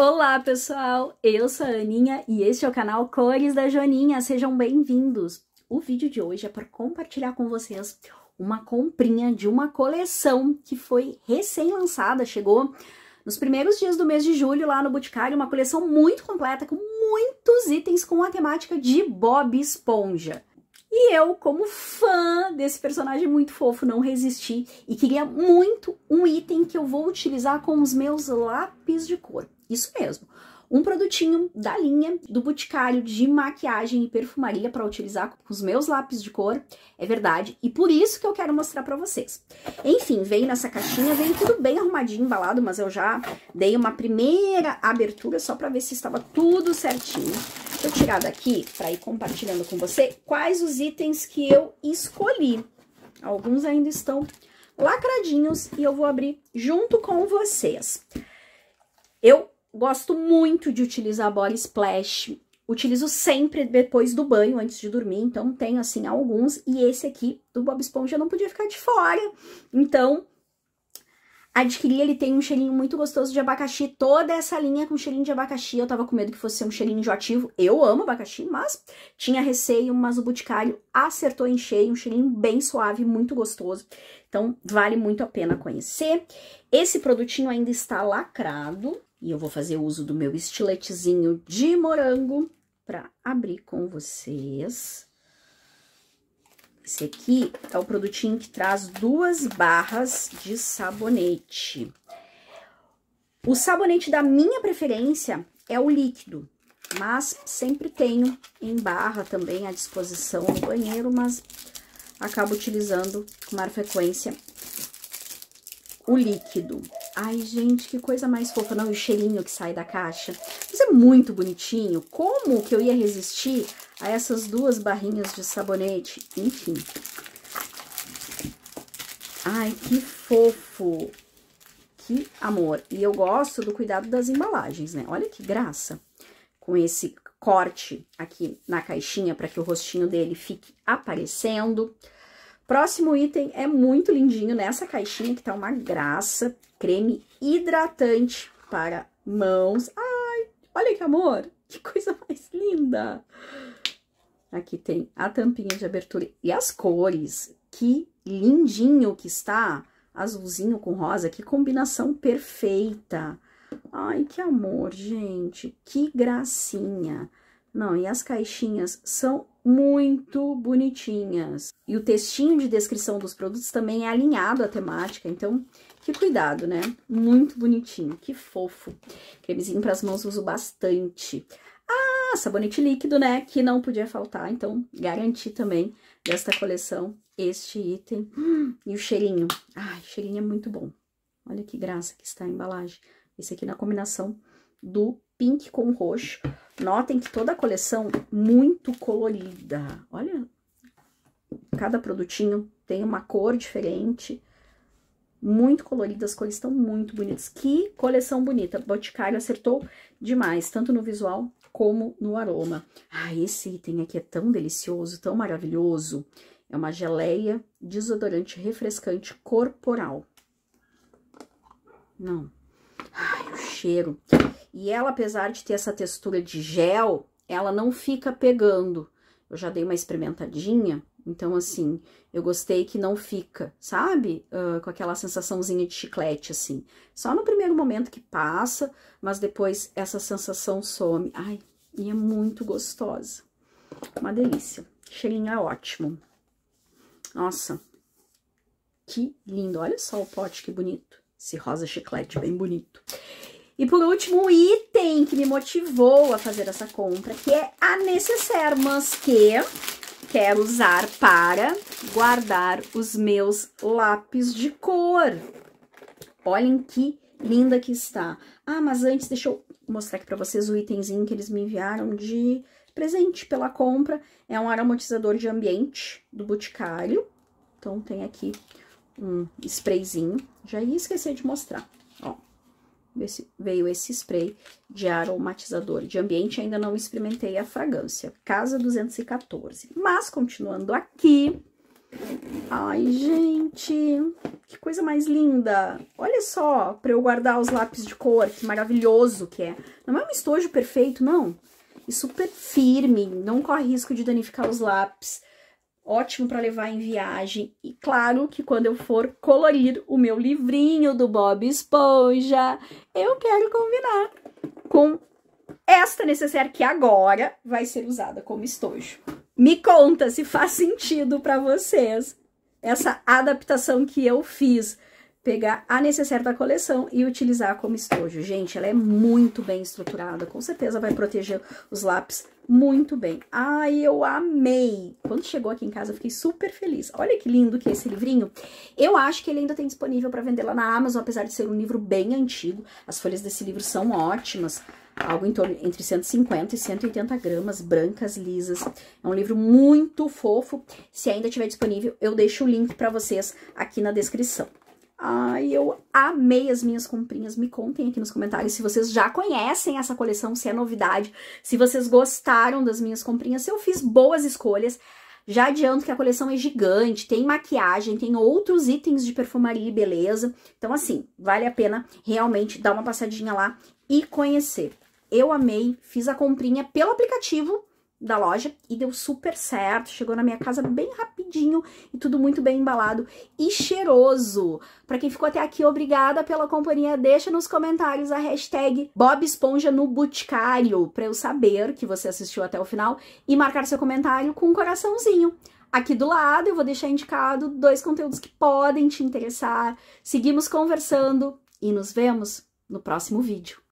Olá pessoal, eu sou a Aninha e este é o canal Cores da Joaninha, sejam bem-vindos. O vídeo de hoje é para compartilhar com vocês uma comprinha de uma coleção que foi recém-lançada, chegou nos primeiros dias do mês de julho lá no Boticário, uma coleção muito completa com muitos itens com a temática de Bob Esponja. E eu, como fã desse personagem muito fofo, não resisti e queria muito um item que eu vou utilizar com os meus lápis de cor. Isso mesmo, um produtinho da linha do Boticário de maquiagem e perfumaria para utilizar com os meus lápis de cor, é verdade, e por isso que eu quero mostrar para vocês. Enfim, veio nessa caixinha, veio tudo bem arrumadinho, embalado, mas eu já dei uma primeira abertura só para ver se estava tudo certinho. Vou tirar daqui para ir compartilhando com você quais os itens que eu escolhi. Alguns ainda estão lacradinhos e eu vou abrir junto com vocês. Eu gosto muito de utilizar Body Splash, utilizo sempre depois do banho, antes de dormir, então tenho assim alguns, e esse aqui do Bob Esponja não podia ficar de fora, então adquiri, ele tem um cheirinho muito gostoso de abacaxi, toda essa linha com cheirinho de abacaxi, eu tava com medo que fosse ser um cheirinho enjoativo, eu amo abacaxi, mas tinha receio, mas o Boticário acertou em cheio, um cheirinho bem suave, muito gostoso, então vale muito a pena conhecer. Esse produtinho ainda está lacrado, e eu vou fazer uso do meu estiletezinho de morango para abrir com vocês. Esse aqui é o produtinho que traz 2 barras de sabonete. O sabonete da minha preferência é o líquido, mas sempre tenho em barra também à disposição no banheiro, mas acabo utilizando com maior frequência o líquido. Ai, gente, que coisa mais fofa. Não, e o cheirinho que sai da caixa. Isso é muito bonitinho. Como que eu ia resistir a essas 2 barrinhas de sabonete? Enfim. Ai, que fofo. Que amor. E eu gosto do cuidado das embalagens, né? Olha que graça. Com esse corte aqui na caixinha para que o rostinho dele fique aparecendo. Próximo item é muito lindinho nessa caixinha que tá uma graça. Creme hidratante para mãos. Ai, olha que amor, que coisa mais linda. Aqui tem a tampinha de abertura e as cores. Que lindinho que está, azulzinho com rosa, que combinação perfeita. Ai, que amor, gente, que gracinha. Não, e as caixinhas são muito bonitinhas. E o textinho de descrição dos produtos também é alinhado à temática, então que cuidado, né? Muito bonitinho, que fofo. Cremezinho para as mãos uso bastante. Ah, sabonete líquido, né? Que não podia faltar, então garanti também desta coleção este item. E o cheirinho. Ai, o cheirinho é muito bom. Olha que graça que está a embalagem. Esse aqui na combinação do pink com roxo. Notem que toda a coleção muito colorida. Olha, cada produtinho tem uma cor diferente. Muito colorida, as cores estão muito bonitas. Que coleção bonita. Boticário acertou demais, tanto no visual como no aroma. Ah, esse item aqui é tão delicioso, tão maravilhoso. É uma geleia desodorante refrescante corporal. Não. Ai, o cheiro. E ela, apesar de ter essa textura de gel, ela não fica pegando. Eu já dei uma experimentadinha. Então, assim, eu gostei que não fica, sabe? Com aquela sensaçãozinha de chiclete, assim. Só no primeiro momento que passa, mas depois essa sensação some. Ai, e é muito gostosa. Uma delícia. O cheirinho é ótimo. Nossa, que lindo. Olha só o pote, que bonito. Esse rosa chiclete bem bonito. E por último, o item que me motivou a fazer essa compra, que é a Necessaire Masquer. Quero usar para guardar os meus lápis de cor. Olhem que linda que está. Ah, mas antes deixa eu mostrar aqui para vocês o itemzinho que eles me enviaram de presente pela compra. É um aromatizador de ambiente do Boticário. Então tem aqui um sprayzinho. Já ia esquecer de mostrar, ó. Veio esse spray de aromatizador de ambiente, ainda não experimentei a fragrância, Casa 214. Mas, continuando aqui, Ai, gente, que coisa mais linda. Olha só, para eu guardar os lápis de cor, que maravilhoso que é. Não é um estojo perfeito, não. E super firme, não corre risco de danificar os lápis. Ótimo para levar em viagem. E claro que quando eu for colorir o meu livrinho do Bob Esponja, eu quero combinar com esta necessaire que agora vai ser usada como estojo. Me conta se faz sentido para vocês essa adaptação que eu fiz. Pegar a necessaire da coleção e utilizar como estojo. Gente, ela é muito bem estruturada. Com certeza vai proteger os lápis muito bem. Ai, eu amei! Quando chegou aqui em casa, eu fiquei super feliz. Olha que lindo que é esse livrinho. Eu acho que ele ainda tem disponível para vender lá na Amazon, apesar de ser um livro bem antigo. As folhas desse livro são ótimas. Algo em torno entre 150 e 180 gramas, brancas, lisas. É um livro muito fofo. Se ainda estiver disponível, eu deixo o link para vocês aqui na descrição. Ai, eu amei as minhas comprinhas. Me contem aqui nos comentários se vocês já conhecem essa coleção, se é novidade, se vocês gostaram das minhas comprinhas, se eu fiz boas escolhas. Já adianto que a coleção é gigante, tem maquiagem, tem outros itens de perfumaria e beleza. Então, assim, vale a pena realmente dar uma passadinha lá e conhecer. Eu amei, fiz a comprinha pelo aplicativo da loja e deu super certo, chegou na minha casa bem rapidinho e tudo muito bem embalado e cheiroso. Pra quem ficou até aqui, obrigada pela companhia, deixa nos comentários a hashtag Bob Esponja no Boticário pra eu saber que você assistiu até o final e marcar seu comentário com um coraçãozinho. Aqui do lado eu vou deixar indicado 2 conteúdos que podem te interessar. Seguimos conversando e nos vemos no próximo vídeo.